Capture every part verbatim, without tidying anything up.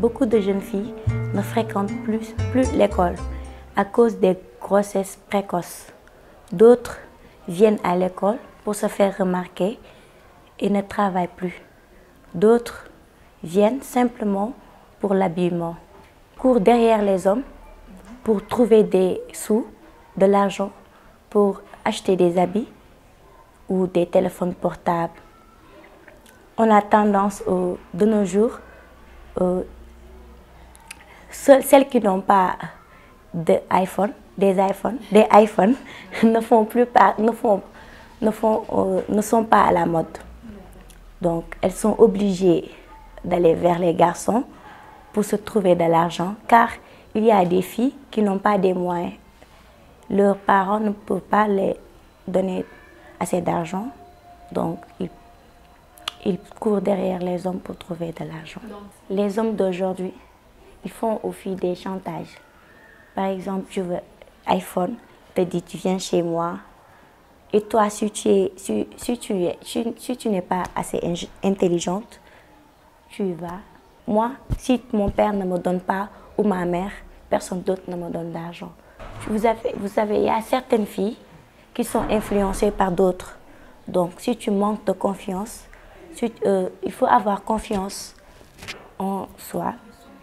Beaucoup de jeunes filles ne fréquentent plus, plus l'école à cause des grossesses précoces. D'autres viennent à l'école pour se faire remarquer et ne travaillent plus. D'autres viennent simplement pour l'habillement. Courent derrière les hommes pour trouver des sous, de l'argent, pour acheter des habits ou des téléphones portables. On a tendance euh, de nos jours, euh, celles qui n'ont pas d'iPhone, des iPhones, des iPhones ne font plus pas, ne font, ne font, euh, ne sont pas à la mode. Donc, elles sont obligées d'aller vers les garçons pour se trouver de l'argent, car il y a des filles qui n'ont pas des moyens. Leurs parents ne peuvent pas les donner assez d'argent, donc ils, ils courent derrière les hommes pour trouver de l'argent. Les hommes d'aujourd'hui, ils font aux filles des chantages. Par exemple, je veux iPhone, te dit tu viens chez moi. Et toi, si tu es, si, si tu es, si, si tu n'es pas assez intelligente, tu y vas. Moi, si mon père ne me donne pas, ou ma mère, personne d'autre ne me donne d'argent. Vous avez, vous savez, il y a certaines filles qui sont influencées par d'autres. Donc, si tu manques de confiance, si, euh, il faut avoir confiance en soi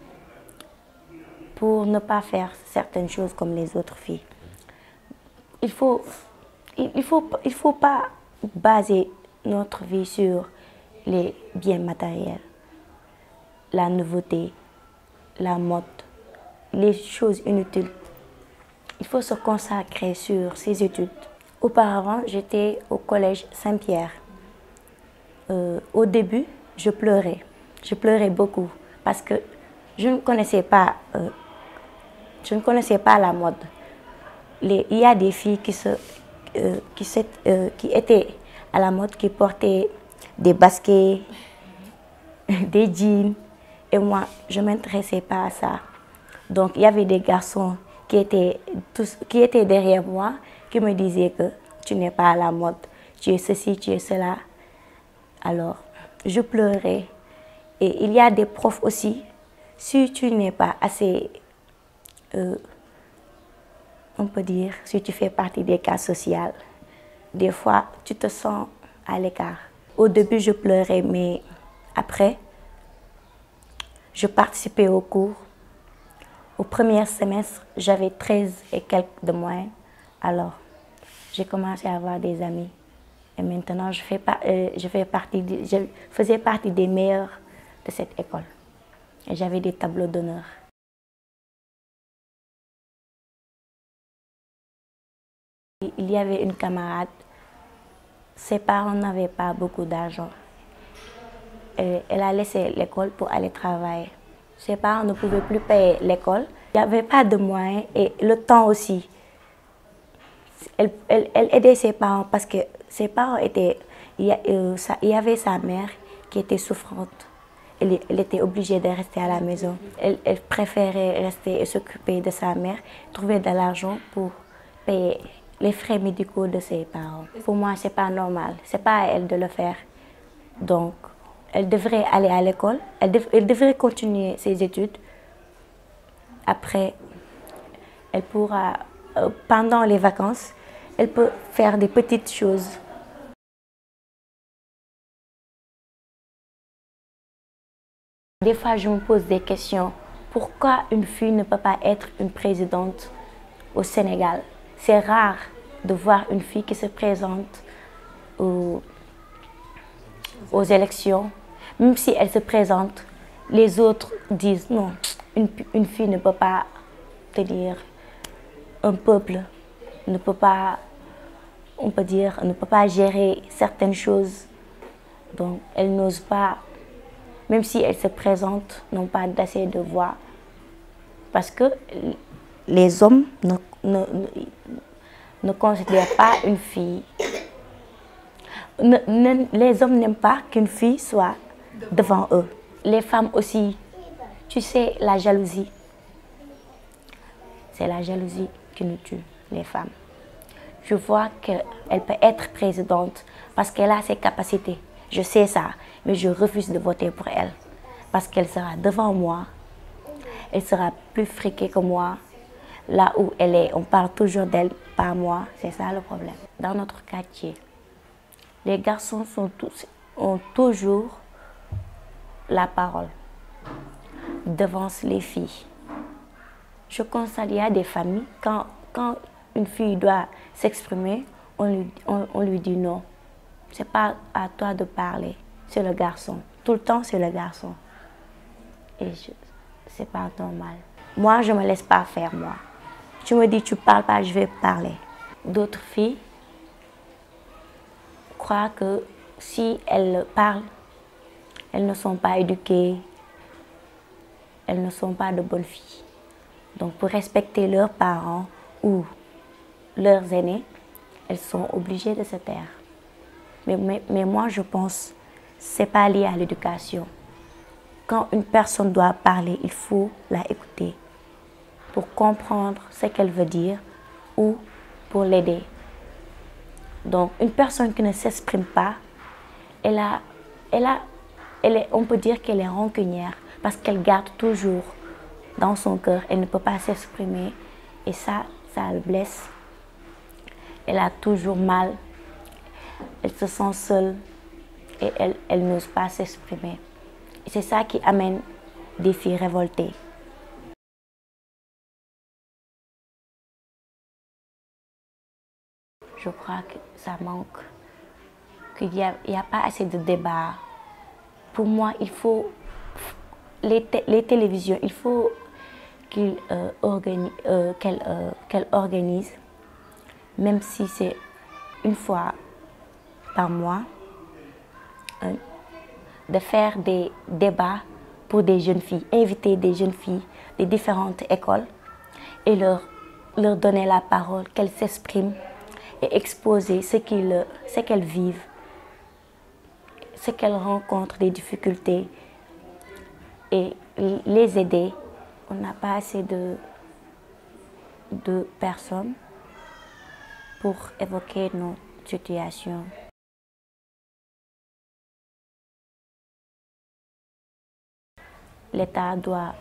pour ne pas faire certaines choses comme les autres filles. Il faut, il, il faut, il faut pas baser notre vie sur les biens matériels, la nouveauté, la mode, les choses inutiles. Il faut se consacrer sur ses études. Auparavant, j'étais au collège Saint-Pierre. Euh, au début, je pleurais. Je pleurais beaucoup parce que je ne connaissais pas, euh, je ne connaissais pas la mode. Les, il y a des filles qui, se, euh, qui, se, euh, qui étaient à la mode, qui portaient des baskets, des jeans. Et moi, je ne m'intéressais pas à ça. Donc, il y avait des garçons qui étaient, tous, qui étaient derrière moi, qui me disaient que tu n'es pas à la mode, tu es ceci, tu es cela. Alors, je pleurais. Et il y a des profs aussi, si tu n'es pas assez, euh, on peut dire, si tu fais partie des cas sociaux, des fois, tu te sens à l'écart. Au début, je pleurais, mais après, je participais aux cours. Au premier semestre, j'avais treize et quelques de moyenne. Alors, j'ai commencé à avoir des amis. Et maintenant, je, fais pas, euh, je, fais partie de, je faisais partie des meilleurs de cette école. Et j'avais des tableaux d'honneur. Il y avait une camarade. Ses parents n'avaient pas beaucoup d'argent. Elle a laissé l'école pour aller travailler. Ses parents ne pouvaient plus payer l'école. Il n'y avait pas de moyens et le temps aussi. Elle, elle, elle aidait ses parents parce que ses parents étaient... Il y, euh, ça, il y avait sa mère qui était souffrante. Elle, elle était obligée de rester à la maison. Elle, elle préférait rester et s'occuper de sa mère, trouver de l'argent pour payer les frais médicaux de ses parents. Pour moi, ce n'est pas normal. Ce n'est pas à elle de le faire. Donc, elle devrait aller à l'école, elle, dev elle devrait continuer ses études. Après, elle pourra, euh, pendant les vacances, elle peut faire des petites choses. Des fois, je me pose des questions. Pourquoi une fille ne peut pas être une présidente au Sénégal? C'est rare de voir une fille qui se présente aux, aux élections. Même si elle se présente, les autres disent non, une, une fille ne peut pas tenir un peuple, ne peut pas, on peut dire, ne peut pas gérer certaines choses. Donc, elle n'ose pas, même si elle se présente, n'ont pas d'assez de voix. Parce que les hommes ne, ne, ne considèrent pas une fille. Ne, ne, les hommes n'aiment pas qu'une fille soit devant eux. Les femmes aussi, tu sais, la jalousie. C'est la jalousie qui nous tue, les femmes. Je vois qu'elle peut être présidente parce qu'elle a ses capacités. Je sais ça, mais je refuse de voter pour elle. Parce qu'elle sera devant moi elle sera plus friquée que moi. Là où elle est, on parle toujours d'elle, pas moi. C'est ça le problème. Dans notre quartier, les garçons sont tous, ont toujours la parole, devancent les filles. Je constate qu'il y a des familles, quand, quand une fille doit s'exprimer, on lui, on, on lui dit non. Ce n'est pas à toi de parler, c'est le garçon. Tout le temps, c'est le garçon. Et ce n'est pas normal. Moi, je ne me laisse pas faire, moi. Tu me dis, tu ne parles pas, je vais parler. D'autres filles croient que si elles parlent, elles ne sont pas éduquées, elles ne sont pas de bonnes filles. Donc, pour respecter leurs parents ou leurs aînés, elles sont obligées de se taire. Mais, mais, mais moi, je pense que ce n'est pas lié à l'éducation. Quand une personne doit parler, il faut la écouter pour comprendre ce qu'elle veut dire ou pour l'aider. Donc, une personne qui ne s'exprime pas, elle a, elle a, elle est, on peut dire qu'elle est rancunière parce qu'elle garde toujours dans son cœur, elle ne peut pas s'exprimer et ça, ça le blesse. Elle a toujours mal, elle se sent seule et elle, elle n'ose pas s'exprimer. C'est ça qui amène des filles révoltées. Je crois que ça manque, qu'il n'y a, il y a pas assez de débat. Pour moi, il faut, les, té les télévisions, il faut qu'elles euh, organi euh, qu'elles euh, qu'elles organisent, même si c'est une fois par mois, euh, de faire des débats pour des jeunes filles, inviter des jeunes filles de différentes écoles et leur, leur donner la parole, qu'elles s'expriment et exposer ce qu'elles ce qu'elles vivent, ce qu'elles rencontrent, des difficultés et les aider. On n'a pas assez de, de personnes pour évoquer nos situations. L'État doit,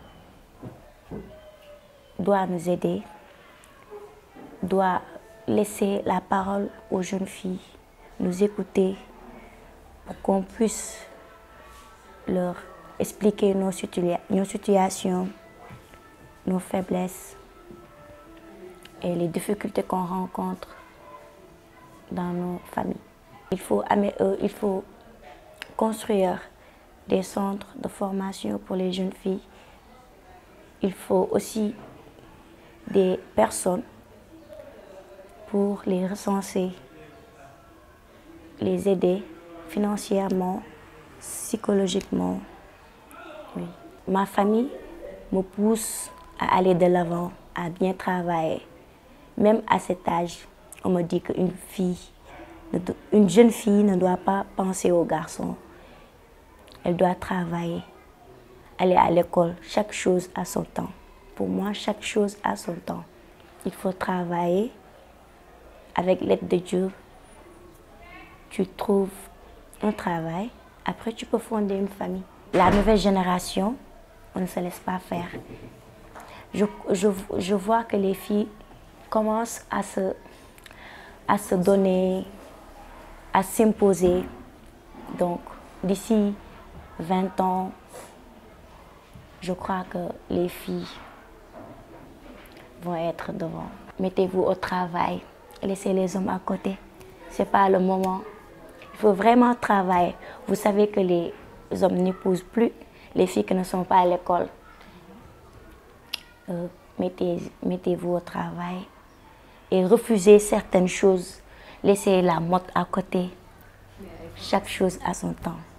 doit nous aider, doit laisser la parole aux jeunes filles, nous écouter pour qu'on puisse leur expliquer nos, situa nos situations, nos faiblesses et les difficultés qu'on rencontre dans nos familles. Il faut, il faut construire des centres de formation pour les jeunes filles. Il faut aussi des personnes pour les recenser, les aider financièrement, psychologiquement. Oui. Ma famille me pousse à aller de l'avant, à bien travailler. Même à cet âge, on me dit qu'une fille, une jeune fille ne doit pas penser aux garçons. Elle doit travailler, aller à l'école, chaque chose a son temps. Pour moi, chaque chose a son temps. Il faut travailler. Avec l'aide de Dieu, tu trouves un travail. Après, tu peux fonder une famille. La nouvelle génération, on ne se laisse pas faire. Je, je, je vois que les filles commencent à se, à se donner, à s'imposer. Donc, d'ici vingt ans, je crois que les filles vont être devant. Mettez-vous au travail. Laissez les hommes à côté. Ce n'est pas le moment. Il faut vraiment travailler. Vous savez que les hommes n'épousent plus les filles qui ne sont pas à l'école. Euh, mettez, mettez-vous au travail et refusez certaines choses. Laissez la mode à côté. Chaque chose a son temps.